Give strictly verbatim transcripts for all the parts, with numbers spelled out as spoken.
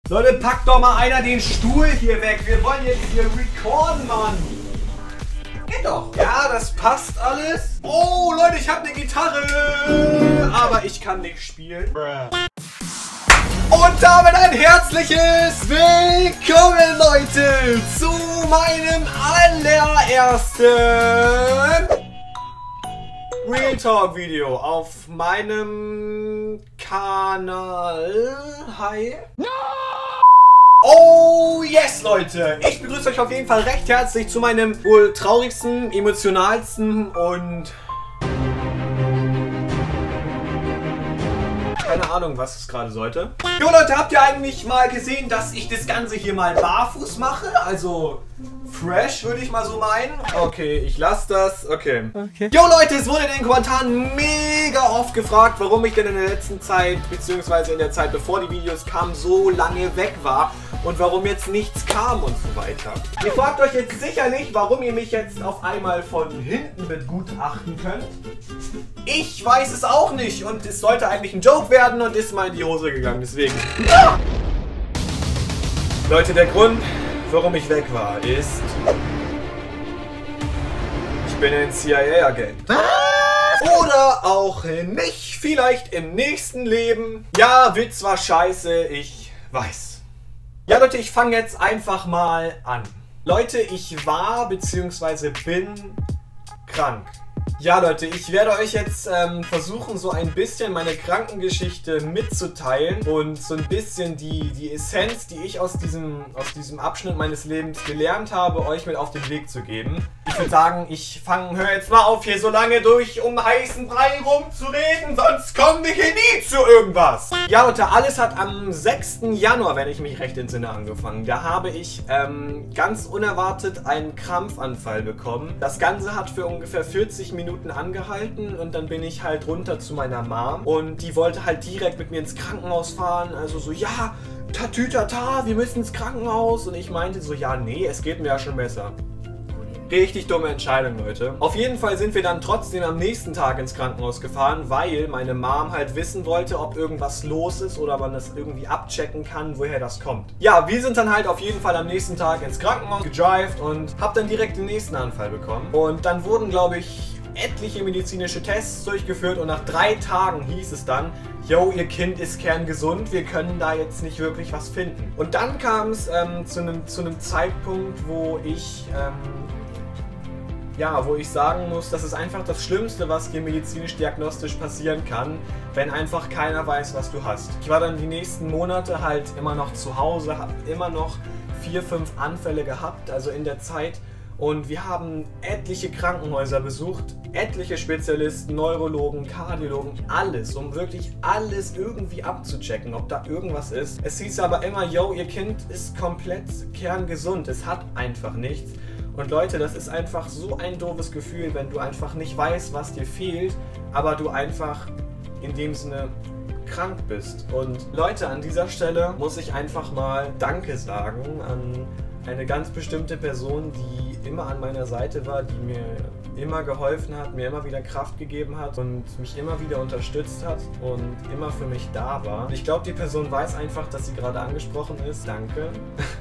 Leute, packt doch mal einer den Stuhl hier weg. Wir wollen jetzt hier recorden, Mann. Geht doch. Ja, das passt alles. Oh, Leute, ich habe eine Gitarre. Aber ich kann nicht spielen. Und damit ein herzliches Willkommen, Leute, zu meinem allerersten Real Talk Video auf meinem Kanal. Hi. No! Oh yes, Leute! Ich begrüße euch auf jeden Fall recht herzlich zu meinem wohl traurigsten, emotionalsten und keine Ahnung, was es gerade sollte. Jo Leute, habt ihr eigentlich mal gesehen, dass ich das Ganze hier mal barfuß mache? Also fresh, würde ich mal so meinen. Okay, ich lasse das. Okay. Okay. Jo Leute, es wurde in den Kommentaren mega oft gefragt, warum ich denn in der letzten Zeit, beziehungsweise in der Zeit, bevor die Videos kamen, so lange weg war. Und warum jetzt nichts kam und so weiter. Ihr fragt euch jetzt sicherlich, warum ihr mich jetzt auf einmal von hinten begutachten könnt. Ich weiß es auch nicht und es sollte eigentlich ein Joke werden und ist mal in die Hose gegangen, deswegen. Ah! Leute, der Grund, warum ich weg war, ist... Ich bin ein C I A-Agent. Oder auch nicht, vielleicht im nächsten Leben. Ja, Witz war scheiße, ich weiß. Ja Leute, ich fange jetzt einfach mal an. Leute, ich war bzw. bin krank. Ja Leute, ich werde euch jetzt ähm, versuchen, so ein bisschen meine Krankengeschichte mitzuteilen und so ein bisschen die, die Essenz, die ich aus diesem, aus diesem Abschnitt meines Lebens gelernt habe, euch mit auf den Weg zu geben. Ich würde sagen, ich fange, hör jetzt mal auf, hier so lange durch um heißen Brei rumzureden, sonst kommen wir hier nie zu irgendwas. Ja Leute, alles hat am sechsten Januar, wenn ich mich recht entsinne, angefangen. Da habe ich ähm, ganz unerwartet einen Krampfanfall bekommen. Das Ganze hat für ungefähr vierzig Minuten angehalten und dann bin ich halt runter zu meiner Mom und die wollte halt direkt mit mir ins Krankenhaus fahren. Also so, ja, tatütata, wir müssen ins Krankenhaus. Und ich meinte so, ja, nee, es geht mir ja schon besser. Richtig dumme Entscheidung, Leute. Auf jeden Fall sind wir dann trotzdem am nächsten Tag ins Krankenhaus gefahren, weil meine Mom halt wissen wollte, ob irgendwas los ist oder man das irgendwie abchecken kann, woher das kommt. Ja, wir sind dann halt auf jeden Fall am nächsten Tag ins Krankenhaus gedrived und hab dann direkt den nächsten Anfall bekommen. Und dann wurden, glaube ich, etliche medizinische Tests durchgeführt und nach drei Tagen hieß es dann, yo, ihr Kind ist kerngesund, wir können da jetzt nicht wirklich was finden. Und dann kam es ähm, zu einem zu einem Zeitpunkt, wo ich... Ähm, Ja, wo ich sagen muss, das ist einfach das Schlimmste, was dir medizinisch-diagnostisch passieren kann, wenn einfach keiner weiß, was du hast. Ich war dann die nächsten Monate halt immer noch zu Hause, habe immer noch vier, fünf Anfälle gehabt, also in der Zeit. Und wir haben etliche Krankenhäuser besucht, etliche Spezialisten, Neurologen, Kardiologen, alles, um wirklich alles irgendwie abzuchecken, ob da irgendwas ist. Es hieß aber immer, yo, ihr Kind ist komplett kerngesund, es hat einfach nichts. Und Leute, das ist einfach so ein doofes Gefühl, wenn du einfach nicht weißt, was dir fehlt, aber du einfach in dem Sinne krank bist. Und Leute, an dieser Stelle muss ich einfach mal Danke sagen an eine ganz bestimmte Person, die immer an meiner Seite war, die mir immer geholfen hat, mir immer wieder Kraft gegeben hat und mich immer wieder unterstützt hat und immer für mich da war. Und ich glaube, die Person weiß einfach, dass sie gerade angesprochen ist. Danke.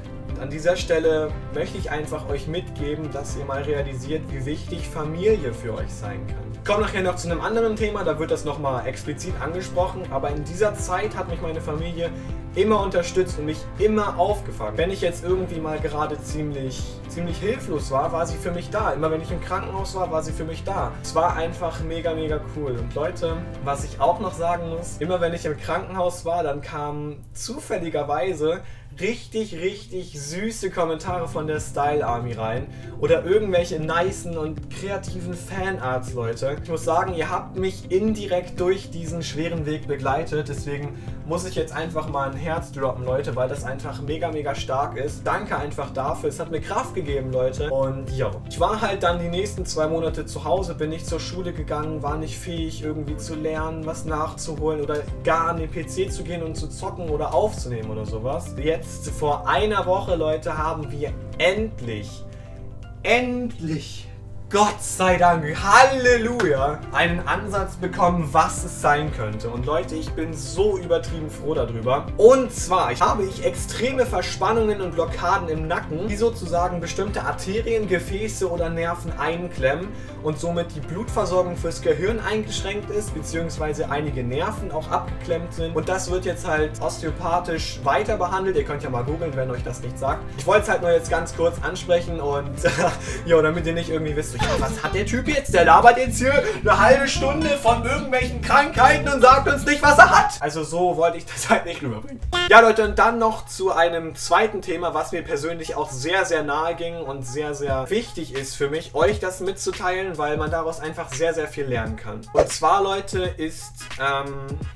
An dieser Stelle möchte ich einfach euch mitgeben, dass ihr mal realisiert, wie wichtig Familie für euch sein kann. Ich komme nachher noch zu einem anderen Thema, da wird das nochmal explizit angesprochen, aber in dieser Zeit hat mich meine Familie immer unterstützt und mich immer aufgefangen. Wenn ich jetzt irgendwie mal gerade ziemlich, ziemlich hilflos war, war sie für mich da. Immer wenn ich im Krankenhaus war, war sie für mich da. Es war einfach mega, mega cool. Und Leute, was ich auch noch sagen muss, immer wenn ich im Krankenhaus war, dann kamen zufälligerweise richtig, richtig süße Kommentare von der Style Army rein oder irgendwelche nicen und kreativen Fanarts, Leute. Ich muss sagen, ihr habt mich indirekt durch diesen schweren Weg begleitet, deswegen muss ich jetzt einfach mal ein Herz droppen, Leute, weil das einfach mega, mega stark ist. Danke einfach dafür, es hat mir Kraft gegeben, Leute. Und ja, ich war halt dann die nächsten zwei Monate zu Hause, bin nicht zur Schule gegangen, war nicht fähig irgendwie zu lernen, was nachzuholen oder gar an den P C zu gehen und zu zocken oder aufzunehmen oder sowas. Jetzt vor einer Woche, Leute, haben wir endlich, endlich Gott sei Dank, Halleluja, einen Ansatz bekommen, was es sein könnte. Und Leute, ich bin so übertrieben froh darüber. Und zwar habe ich extreme Verspannungen und Blockaden im Nacken, die sozusagen bestimmte Arterien, Gefäße oder Nerven einklemmen und somit die Blutversorgung fürs Gehirn eingeschränkt ist, beziehungsweise einige Nerven auch abgeklemmt sind. Und das wird jetzt halt osteopathisch weiter behandelt. Ihr könnt ja mal googeln, wenn euch das nicht sagt. Ich wollte es halt nur jetzt ganz kurz ansprechen und ja, damit ihr nicht irgendwie wisst, ja, was hat der Typ jetzt? Der labert jetzt hier eine halbe Stunde von irgendwelchen Krankheiten und sagt uns nicht, was er hat. Also so wollte ich das halt nicht rüberbringen. Ja Leute, und dann noch zu einem zweiten Thema, was mir persönlich auch sehr, sehr nahe ging und sehr, sehr wichtig ist für mich, euch das mitzuteilen, weil man daraus einfach sehr, sehr viel lernen kann. Und zwar, Leute, ist ähm,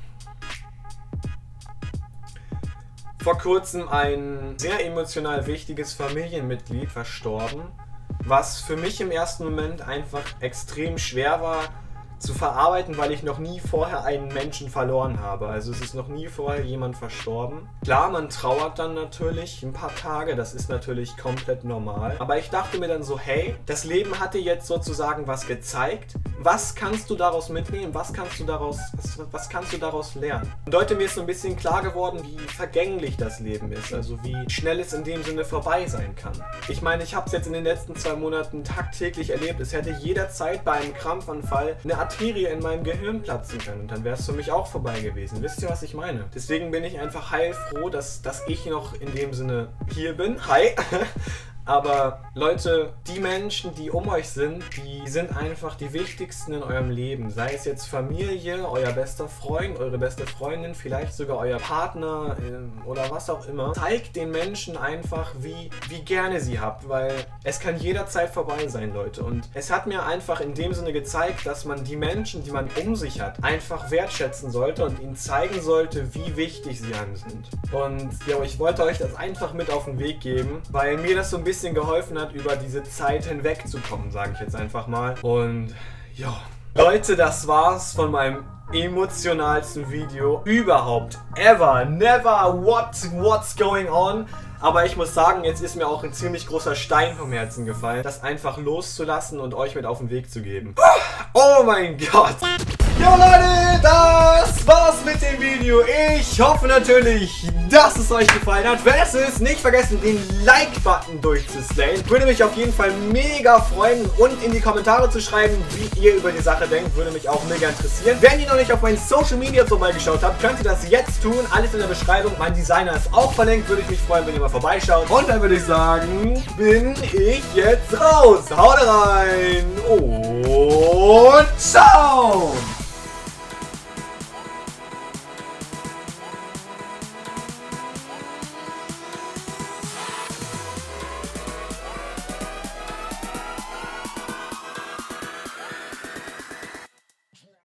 vor kurzem ein sehr emotional wichtiges Familienmitglied verstorben, was für mich im ersten Moment einfach extrem schwer war zu verarbeiten, weil ich noch nie vorher einen Menschen verloren habe. Also es ist noch nie vorher jemand verstorben. Klar, man trauert dann natürlich ein paar Tage, das ist natürlich komplett normal. Aber ich dachte mir dann so, hey, das Leben hat dir jetzt sozusagen was gezeigt. Was kannst du daraus mitnehmen? Was kannst du daraus, was, was kannst du daraus lernen? Und Leute, mir ist so ein bisschen klar geworden, wie vergänglich das Leben ist. Also wie schnell es in dem Sinne vorbei sein kann. Ich meine, ich habe es jetzt in den letzten zwei Monaten tagtäglich erlebt. Es hätte jederzeit bei einem Krampfanfall eine Arterie in meinem Gehirn platzen können. Und dann wäre es für mich auch vorbei gewesen. Wisst ihr, was ich meine? Deswegen bin ich einfach heilfroh, dass, dass ich noch in dem Sinne hier bin. Hi! Aber Leute, die Menschen, die um euch sind, die sind einfach die wichtigsten in eurem Leben. Sei es jetzt Familie, euer bester Freund, eure beste Freundin, vielleicht sogar euer Partner äh, oder was auch immer. Zeigt den Menschen einfach, wie, wie gerne sie habt, weil es kann jederzeit vorbei sein, Leute. Und es hat mir einfach in dem Sinne gezeigt, dass man die Menschen, die man um sich hat, einfach wertschätzen sollte und ihnen zeigen sollte, wie wichtig sie einem sind. Und ja, ich wollte euch das einfach mit auf den Weg geben, weil mir das so ein bisschen geholfen hat, über diese Zeit hinwegzukommen, sage ich jetzt einfach mal. Und ja, Leute, das war's von meinem emotionalsten Video überhaupt. Ever, never, what, what's going on? Aber ich muss sagen, jetzt ist mir auch ein ziemlich großer Stein vom Herzen gefallen, das einfach loszulassen und euch mit auf den Weg zu geben. Oh mein Gott! Jo Leute, das war's mit dem Video. Ich hoffe natürlich, dass es euch gefallen hat. Wenn es ist, nicht vergessen, den Like-Button durchzuslayen. Würde mich auf jeden Fall mega freuen und in die Kommentare zu schreiben, wie ihr über die Sache denkt. Würde mich auch mega interessieren. Wenn ihr noch nicht auf meinen Social Media vorbeigeschaut habt, könnt ihr das jetzt tun. Alles in der Beschreibung. Mein Designer ist auch verlinkt. Würde ich mich freuen, wenn ihr mal vorbeischaut. Und dann würde ich sagen, bin ich jetzt raus. Haut rein und ciao!